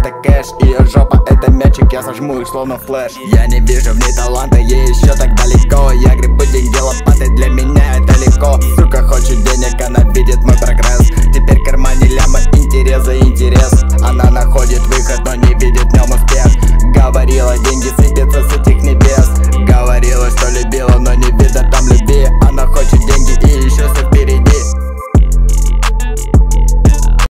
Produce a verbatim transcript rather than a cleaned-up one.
это кэш, ее жопа это мячик, я сожму их словно флэш. Я не вижу в ней таланта, ей еще так далеко. Я гребу деньги лопатой, для меня это легко. Сука хочет денег, она видит мой прогресс.